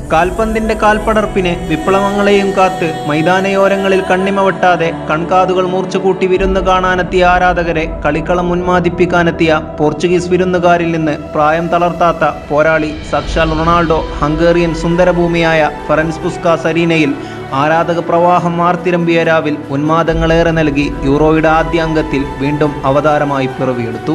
കാൽപന്തിന്റെ കാൽപ്പടർപ്പിന് വിപ്ലവങ്ങളെയും കാത്ത് മൈതാനയോരങ്ങളിൽ കണ്ണിമ വെട്ടാതെ കൺകാതുകൾ മൂർച്ചകൂട്ടി വിരുന്ന് കാണാനെത്തിയ ആരാധകരെ കളിക്കളം ഉന്മാദിപ്പിക്കാനെത്തിയ പോർച്ചുഗീസ് വിരുന്നുകാരിൽ നിന്ന് പ്രായം തളർത്താത്ത പോരാളി സാക്ഷാൽ റൊണാൾഡോ ഹംഗേറിയൻ സുന്ദരഭൂമിയായ ഫെറൻസ് പുസ്കാസ് അരീനയിൽ ആരാധക പ്രവാഹം മാർത്തിരമ്പിയ രാവിൽ ഉന്മാദങ്ങളേറെ നൽകി യൂറോയുടെ ആദ്യ അംഗത്തിൽ വീണ്ടും അവതാരമായി പിറവിയെടുത്തു.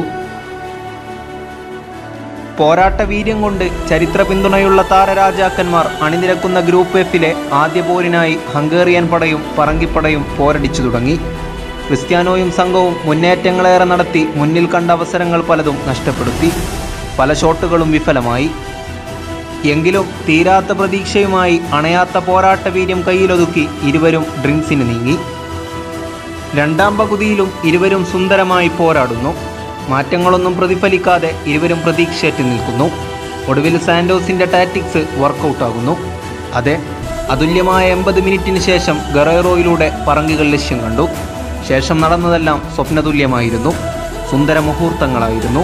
പോരാട്ട വീര്യം കൊണ്ട് ചരിത്ര പിന്തുണയുള്ള താരരാജാക്കന്മാർ അണിനിരക്കുന്ന ഗ്രൂപ്പ് എഫിലെ ആദ്യ പോരിനായി ഹംഗേറിയൻ പടയും പറങ്കിപ്പടയും പോരടിച്ചു തുടങ്ങി. ക്രിസ്ത്യാനോയും സംഘവും മുന്നേറ്റങ്ങളേറെ നടത്തി മുന്നിൽ കണ്ട അവസരങ്ങൾ പലതും നഷ്ടപ്പെടുത്തി. പല ഷോട്ടുകളും വിഫലമായി. എങ്കിലും തീരാത്ത പ്രതീക്ഷയുമായി അണയാത്ത പോരാട്ട വീര്യം കയ്യിലൊതുക്കി ഇരുവരും ഡ്രിങ്ക്സിന് നീങ്ങി. രണ്ടാം പകുതിയിലും ഇരുവരും സുന്ദരമായി പോരാടുന്നു. മാറ്റങ്ങളൊന്നും പ്രതിഫലിക്കാതെ ഇരുവരും പ്രതീക്ഷയേറ്റ് നിൽക്കുന്നു. ഒടുവിൽ സാന്റോസിന്റെ ടാറ്റിക്സ് വർക്കൗട്ടാകുന്നു. അതെ, അതുല്യമായ 80 മിനിറ്റിന് ശേഷം ഗറേറോയിലൂടെ പറങ്കികൾ ലക്ഷ്യം കണ്ടു. ശേഷം നടന്നതെല്ലാം സ്വപ്നതുല്യമായിരുന്നു. സുന്ദര മുഹൂർത്തങ്ങളായിരുന്നു.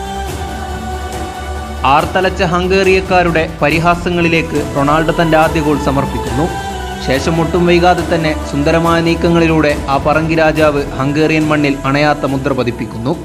ആർത്തലച്ച ഹംഗേറിയക്കാരുടെ പരിഹാസങ്ങളിലേക്ക് റൊണാൾഡോ തന്റെ ആദ്യ ഗോൾ സമർപ്പിക്കുന്നു. ശേഷം ഒട്ടും വൈകാതെ തന്നെ സുന്ദരമായ നീക്കങ്ങളിലൂടെ ആ പറങ്കി രാജാവ് ഹംഗേറിയൻ മണ്ണിൽ അണയാത്ത മുദ്ര പതിപ്പിക്കുന്നു.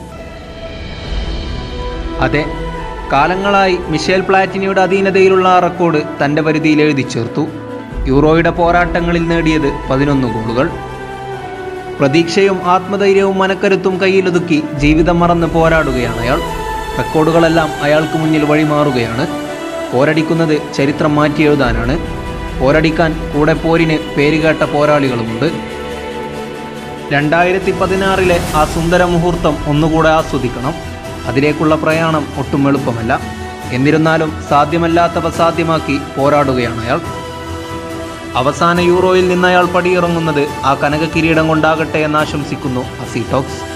അതെ, കാലങ്ങളായി മിഷേൽ പ്ലാറ്റിനിയുടെ അധീനതയിലുള്ള ആ റെക്കോർഡ് തൻ്റെ പരിധിയിൽ എഴുതി ചേർത്തു. യൂറോയുടെ പോരാട്ടങ്ങളിൽ നേടിയത് 11 ഗോളുകൾ. പ്രതീക്ഷയും ആത്മധൈര്യവും മനക്കരുത്തും കയ്യിലൊതുക്കി ജീവിതം മറന്ന് പോരാടുകയാണ് അയാൾ. റെക്കോർഡുകളെല്ലാം അയാൾക്ക് മുന്നിൽ വഴിമാറുകയാണ്. പോരടിക്കുന്നത് ചരിത്രം മാറ്റിയെഴുതാനാണ്. പോരടിക്കാൻ കൂടെ പോരിന് പേരുകേട്ട പോരാളികളുമുണ്ട്. 2016 ആ സുന്ദര മുഹൂർത്തം ഒന്നുകൂടെ ആസ്വദിക്കണം. അതിലേക്കുള്ള പ്രയാണം ഒട്ടും എളുപ്പമല്ല. എന്നിരുന്നാലും സാധ്യമല്ലാത്തവ സാധ്യമാക്കി പോരാടുകയാണ് അയാൾ. അവസാന യൂറോയിൽ നിന്ന് അയാൾ പടിയിറങ്ങുന്നത് ആ കനക കിരീടം കൊണ്ടാകട്ടെ എന്ന് ആശംസിക്കുന്നു അസി ടോക്സ്.